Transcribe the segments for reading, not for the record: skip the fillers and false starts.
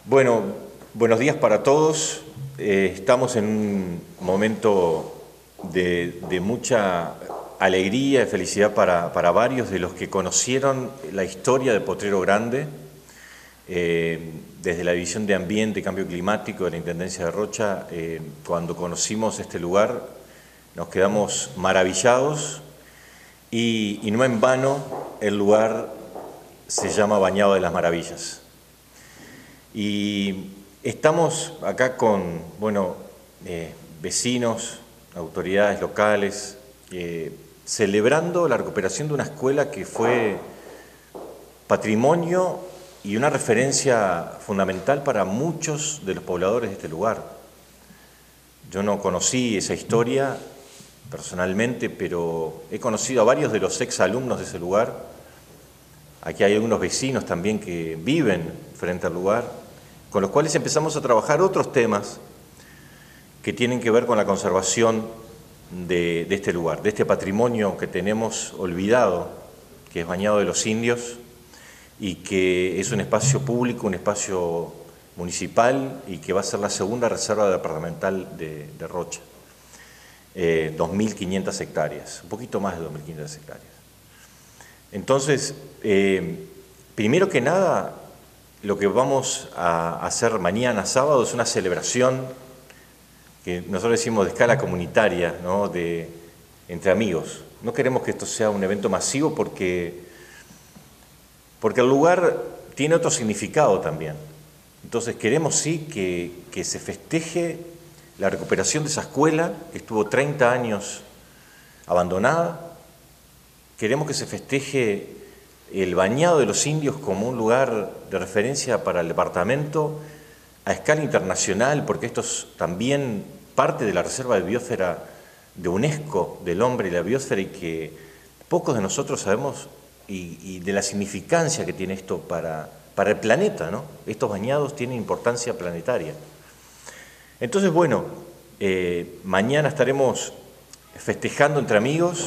Bueno, buenos días para todos. Estamos en un momento de mucha alegría y felicidad para varios de los que conocieron la historia de Potrero Grande, desde la División de Ambiente y Cambio Climático de la Intendencia de Rocha. Cuando conocimos este lugar nos quedamos maravillados y no en vano el lugar se llama Bañado de las Maravillas. Y estamos acá con, vecinos, autoridades locales, celebrando la recuperación de una escuela que fue patrimonio y una referencia fundamental para muchos de los pobladores de este lugar. Yo no conocí esa historia personalmente, pero he conocido a varios de los exalumnos de ese lugar. Aquí hay algunos vecinos también que viven frente al lugar, con los cuales empezamos a trabajar otros temas que tienen que ver con la conservación de este lugar, de este patrimonio que tenemos olvidado, que es Bañado de los Indios, y que es un espacio público, un espacio municipal, y que va a ser la segunda reserva departamental de Rocha. 2.500 hectáreas, un poquito más de 2.500 hectáreas. Entonces, primero que nada, lo que vamos a hacer mañana sábado es una celebración que nosotros decimos de escala comunitaria, ¿no? Entre amigos. No queremos que esto sea un evento masivo porque el lugar tiene otro significado también. Entonces queremos sí que se festeje la recuperación de esa escuela que estuvo 30 años abandonada. Queremos que se festeje el Bañado de los Indios como un lugar de referencia para el departamento a escala internacional, porque esto es también parte de la Reserva de Biosfera de UNESCO, del hombre y la biosfera, y que pocos de nosotros sabemos y de la significancia que tiene esto para el planeta, ¿no? Estos bañados tienen importancia planetaria. Entonces, bueno, mañana estaremos festejando entre amigos,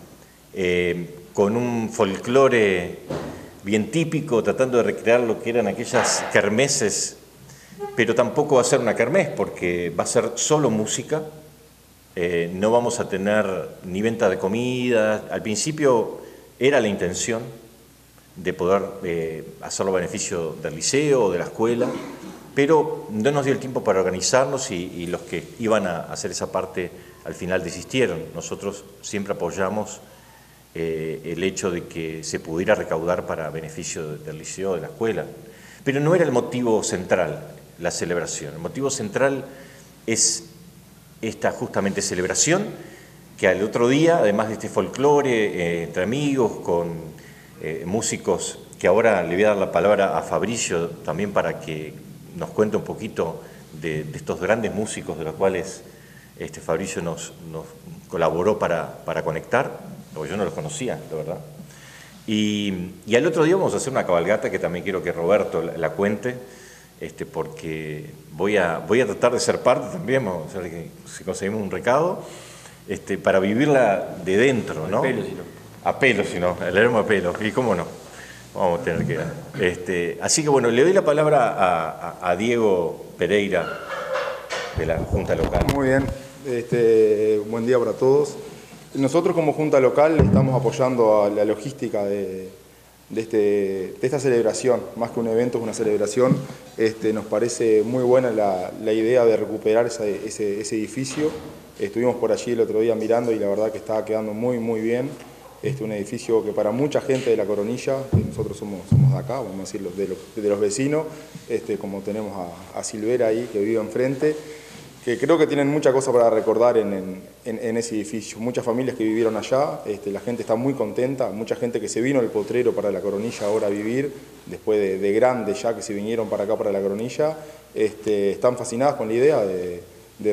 con un folclore bien típico, tratando de recrear lo que eran aquellas kermeses, pero tampoco va a ser una kermés porque va a ser solo música, no vamos a tener ni venta de comida. Al principio era la intención de poder hacerlo a beneficio del liceo o de la escuela, pero no nos dio el tiempo para organizarnos y los que iban a hacer esa parte al final desistieron. Nosotros siempre apoyamos el hecho de que se pudiera recaudar para beneficio del liceo, de la escuela. Pero no era el motivo central, la celebración. El motivo central es esta justamente celebración, que al otro día, además de este folclore entre amigos, con músicos, que ahora le voy a dar la palabra a Fabricio también para que nos cuente un poquito de estos grandes músicos de los cuales Fabricio nos colaboró para conectar, porque yo no los conocía, la verdad. Y al otro día vamos a hacer una cabalgata que también quiero que Roberto la cuente, porque voy a tratar de ser parte también, vamos a ver si conseguimos un recado, para vivirla de dentro, ¿no? A pelo, si no, la haremos a pelo, y cómo no, vamos a tener que... así que bueno, le doy la palabra a Diego Pereira, de la Junta Local. Muy bien, buen día para todos. Nosotros como Junta Local estamos apoyando a la logística de esta celebración. Más que un evento, es una celebración. Nos parece muy buena la idea de recuperar ese edificio. Estuvimos por allí el otro día mirando y la verdad que estaba quedando muy bien. Un edificio que para mucha gente de la Coronilla, nosotros somos de acá, vamos a decir, de los vecinos, como tenemos a Silvera ahí que vive enfrente, que creo que tienen mucha cosa para recordar en ese edificio. Muchas familias que vivieron allá, la gente está muy contenta, mucha gente que se vino del Potrero para la Coronilla ahora a vivir, después de grandes ya que se vinieron para acá para la Coronilla, están fascinadas con la idea de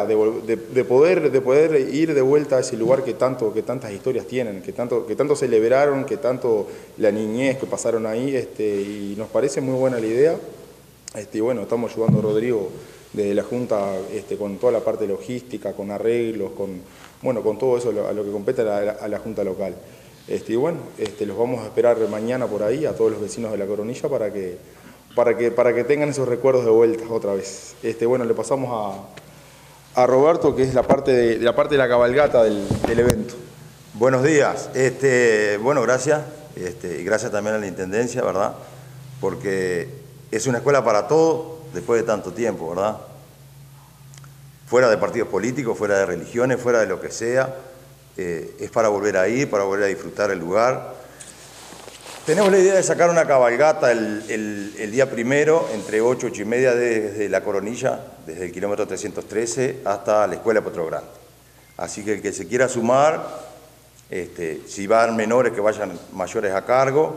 poder ir de vuelta a ese lugar que tantas historias tienen, que tanto celebraron, que tanto la niñez que pasaron ahí, y nos parece muy buena la idea. Y bueno, estamos ayudando a Rodrigo desde la Junta, con toda la parte logística, con arreglos, con todo eso a lo que compete a la Junta Local. Y bueno, los vamos a esperar mañana por ahí, a todos los vecinos de la Coronilla, para que para que tengan esos recuerdos de vuelta otra vez. Bueno, le pasamos a Roberto, que es la parte de la cabalgata del evento. Buenos días. Bueno, gracias. Y gracias también a la Intendencia, ¿verdad? Porque es una escuela para todos después de tanto tiempo, ¿verdad? Fuera de partidos políticos, fuera de religiones, fuera de lo que sea. Es para volver a ir, para volver a disfrutar el lugar. Tenemos la idea de sacar una cabalgata el día primero, entre 8 y 8 y media, desde La Coronilla, desde el kilómetro 313 hasta la Escuela de Potro Grande. Así que el que se quiera sumar, si van menores, que vayan mayores a cargo,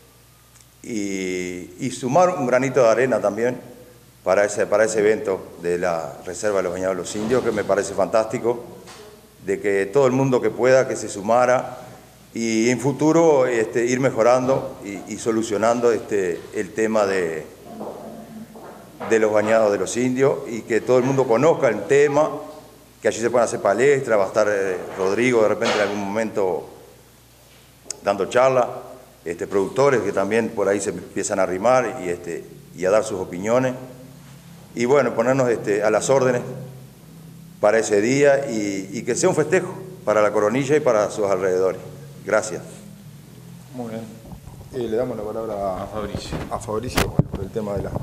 y sumar un granito de arena también para ese evento de la Reserva de los Bañados de los Indios, que me parece fantástico, de que todo el mundo que pueda, que se sumara, y en futuro ir mejorando y solucionando el tema de los Bañados de los Indios, y que todo el mundo conozca el tema, que allí se puedan hacer palestras, va a estar Rodrigo de repente en algún momento dando charla, productores que también por ahí se empiezan a arrimar y a dar sus opiniones, y bueno, ponernos a las órdenes para ese día, y que sea un festejo para La Coronilla y para sus alrededores. Gracias. Muy bien. Le damos la palabra a Fabricio por el tema de la...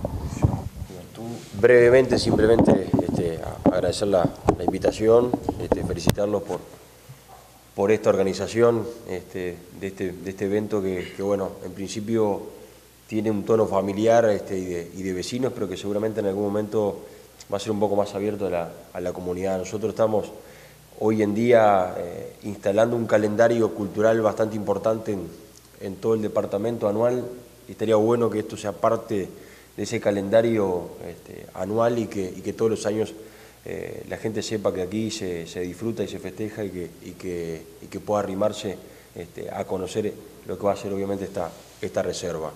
Brevemente, simplemente agradecer la invitación, felicitarlos por esta organización de este evento que bueno, en principio tiene un tono familiar y de vecinos, pero que seguramente en algún momento va a ser un poco más abierto a la comunidad. Nosotros estamos hoy en día instalando un calendario cultural bastante importante en todo el departamento anual, y estaría bueno que esto sea parte de ese calendario anual, y que todos los años la gente sepa que aquí se disfruta y se festeja, y que pueda arrimarse a conocer lo que va a ser obviamente esta reserva.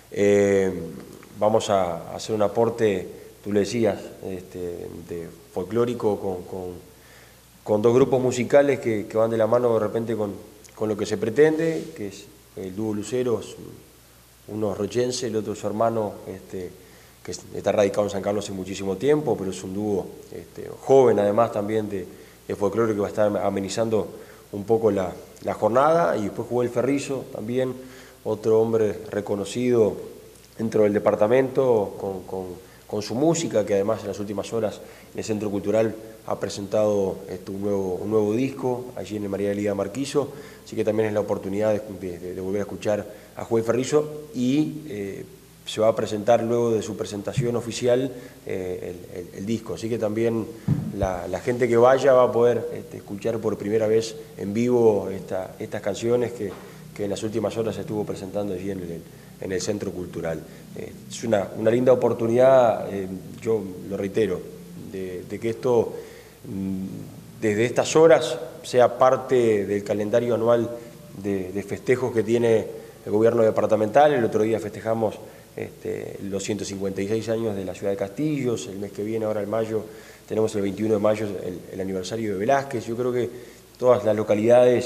Vamos a hacer un aporte, tú le decías, de folclórico con dos grupos musicales que van de la mano de repente con lo que se pretende, que es el dúo Luceros, uno es rochense, el otro es su hermano, que está radicado en San Carlos hace muchísimo tiempo, pero es un dúo joven además también de folclore, que va a estar amenizando un poco la jornada. Y después jugó el Ferrizo también, otro hombre reconocido dentro del departamento con su música, que además en las últimas horas en el Centro Cultural ha presentado un nuevo disco allí en el María Elida Marquiso, así que también es la oportunidad de volver a escuchar a Juan Ferrizo, y se va a presentar luego de su presentación oficial el disco, así que también la gente que vaya va a poder escuchar por primera vez en vivo estas canciones que en las últimas horas se estuvo presentando allí en el Centro Cultural. Es una linda oportunidad, yo lo reitero, de que esto desde estas horas sea parte del calendario anual de festejos que tiene el gobierno departamental. El otro día festejamos los 156 años de la ciudad de Castillos, el mes que viene, ahora en mayo, tenemos el 21 de mayo el aniversario de Velázquez. Yo creo que todas las localidades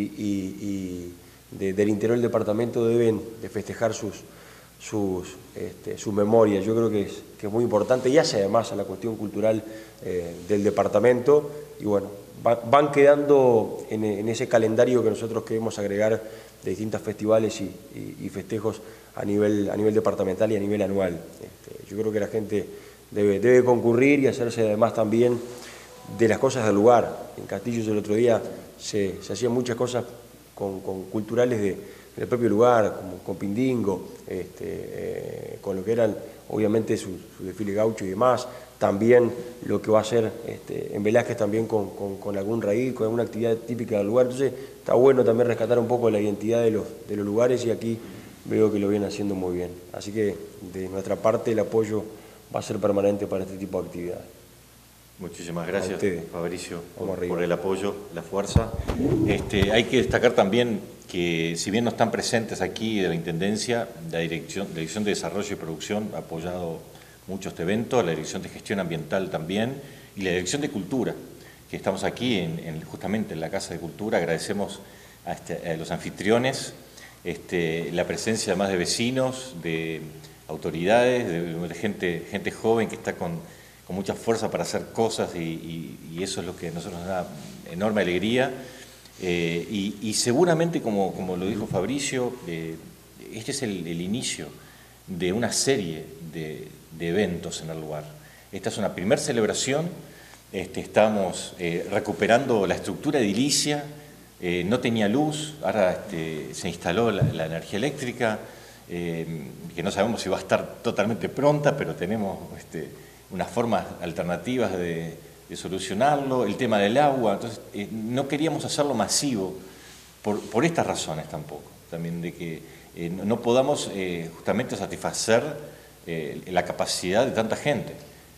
del interior del departamento deben de festejar sus memorias. Yo creo que es muy importante, y hace además a la cuestión cultural del departamento, y bueno, van quedando en ese calendario que nosotros queremos agregar de distintos festivales y festejos a nivel departamental y a nivel anual. Yo creo que la gente debe concurrir y hacerse además también de las cosas del lugar. En Castillos el otro día se hacían muchas cosas con culturales del propio lugar, como con Pindingo, con lo que eran obviamente su desfile gaucho y demás. También lo que va a hacer en Velázquez también con algún raíz, con alguna actividad típica del lugar. Entonces está bueno también rescatar un poco la identidad de los lugares, y aquí veo que lo vienen haciendo muy bien. Así que de nuestra parte el apoyo va a ser permanente para este tipo de actividades. Muchísimas gracias, Fabricio, por el apoyo, la fuerza. Hay que destacar también que, si bien no están presentes aquí de la Intendencia, la Dirección de Desarrollo y Producción ha apoyado mucho este evento, la Dirección de Gestión Ambiental también, y la Dirección de Cultura, que estamos aquí justamente en la Casa de Cultura. Agradecemos a los anfitriones la presencia además de vecinos, de autoridades, de gente joven que está con mucha fuerza para hacer cosas y eso es lo que a nosotros nos da enorme alegría. Y seguramente, como lo dijo Fabricio, este es el inicio de una serie de eventos en el lugar. Esta es una primera celebración, estamos recuperando la estructura edilicia, no tenía luz, ahora se instaló la energía eléctrica, que no sabemos si va a estar totalmente pronta, pero tenemos unas formas alternativas de solucionarlo, el tema del agua. Entonces no queríamos hacerlo masivo por estas razones tampoco, también de que no podamos justamente satisfacer la capacidad de tanta gente.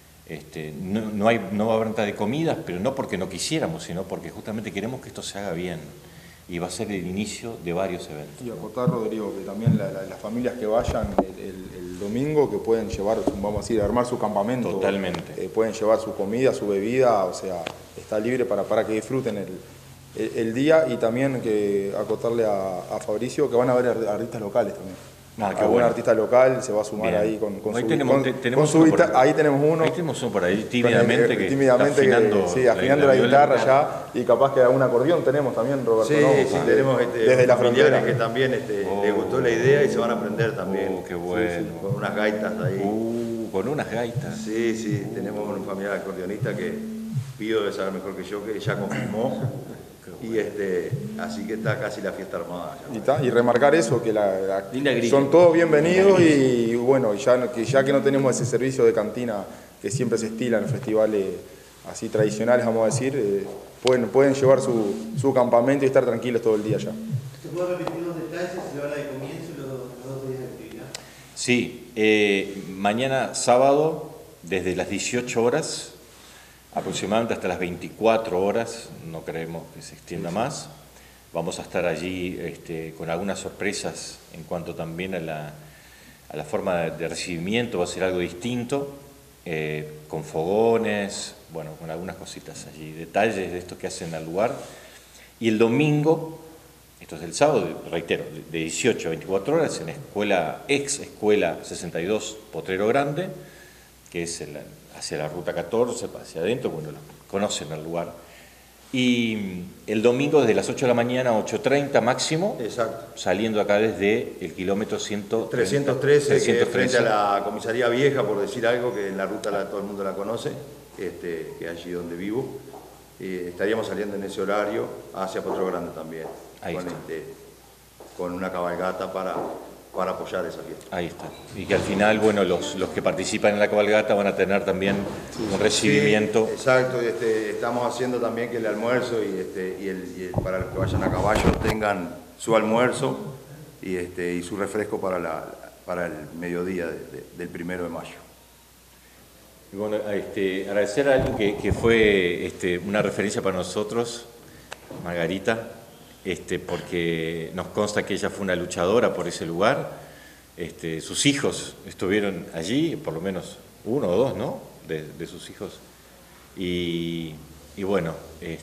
No va a haber venta de comidas, pero no porque no quisiéramos, sino porque justamente queremos que esto se haga bien. Y va a ser el inicio de varios eventos. Y acotar, Rodrigo, que también las familias que vayan el domingo, que pueden llevar, vamos a decir, armar su campamento. Totalmente. Pueden llevar su comida, su bebida, o sea, está libre para que disfruten el día. Y también que acotarle a Fabricio que van a haber artistas locales también. Algún artista local se va a sumar ahí con ahí su tenemos ahí tenemos uno. Ahí tenemos uno por ahí, tímidamente, afinando la guitarra ya, y capaz que algún acordeón tenemos también, Roberto. Sí, ¿no? sí, tenemos desde la frontera que también les gustó la idea y se van a aprender también. Qué bueno. Sí, con unas gaitas ahí. Con unas gaitas. Sí, tenemos un familiar acordeonista que Pío debe saber mejor que yo, que ya confirmó. Y así que está casi la fiesta armada ya. Y remarcar eso, que son todos bienvenidos y bueno, ya que no tenemos ese servicio de cantina que siempre se estila en festivales así tradicionales, vamos a decir, pueden llevar su campamento y estar tranquilos todo el día ya. ¿Se puede repetir los detalles, la hora de comienzo y los 2 días de actividad? Sí, mañana sábado desde las 18 horas aproximadamente hasta las 24 horas, no creemos que se extienda más. Vamos a estar allí con algunas sorpresas en cuanto también a la forma de recibimiento, va a ser algo distinto, con fogones, bueno, con algunas cositas allí, detalles de esto que hacen al lugar. Y el domingo, esto es el sábado, reitero, de 18 a 24 horas, en ex escuela 62 Potrero Grande, que es hacia la ruta 14, hacia adentro, bueno, conocen el lugar. Y el domingo desde las 8 de la mañana a 8:30 máximo, exacto, saliendo acá desde el kilómetro 313, que es frente a la comisaría vieja, por decir algo, que en la ruta todo el mundo la conoce, que es allí donde vivo. Estaríamos saliendo en ese horario hacia Potrero Grande también, con una cabalgata para apoyar esa fiesta. Ahí está. Y que al final, bueno, los que participan en la cabalgata van a tener también un recibimiento. Sí, exacto. Estamos haciendo también que el almuerzo y para los que vayan a caballo tengan su almuerzo y su refresco para el mediodía del 1 de mayo. Y bueno, agradecer a alguien que fue una referencia para nosotros, Margarita, porque nos consta que ella fue una luchadora por ese lugar. Sus hijos estuvieron allí, por lo menos 1 o 2, ¿no?, de sus hijos. Y bueno,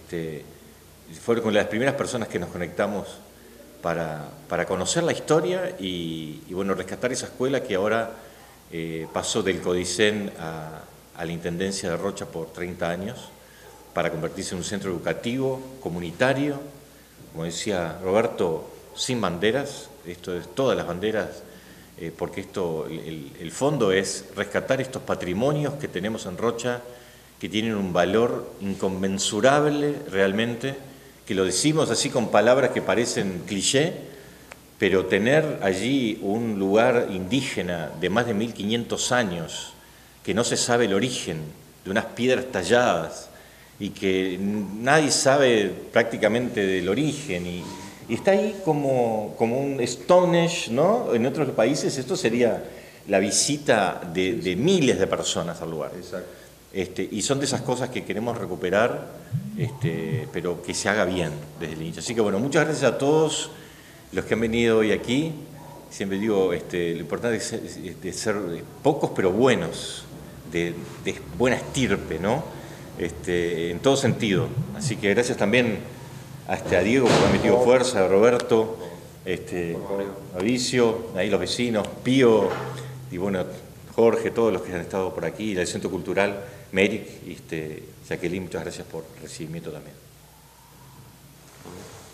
fueron con las primeras personas que nos conectamos para conocer la historia y bueno, rescatar esa escuela que ahora pasó del Codicen a la Intendencia de Rocha por 30 años para convertirse en un centro educativo, comunitario, como decía Roberto, sin banderas. Esto es todas las banderas, porque el fondo es rescatar estos patrimonios que tenemos en Rocha, que tienen un valor inconmensurable realmente, que lo decimos así con palabras que parecen cliché, pero tener allí un lugar indígena de más de 1500 años, que no se sabe el origen, de unas piedras talladas, y que nadie sabe prácticamente del origen, y está ahí como un Stonehenge, ¿no? En otros países esto sería la visita de miles de personas al lugar. Exacto. Y son de esas cosas que queremos recuperar, pero que se haga bien desde el inicio. Así que bueno, muchas gracias a todos los que han venido hoy aquí. Siempre digo, lo importante es de ser pocos pero buenos, de buena estirpe, ¿no? En todo sentido. Así que gracias también a Diego por haber metido fuerza, a Roberto, a Vicio, ahí los vecinos, Pío, bueno, Jorge, todos los que han estado por aquí, el Centro Cultural, Meric, Jacqueline, muchas gracias por el recibimiento también.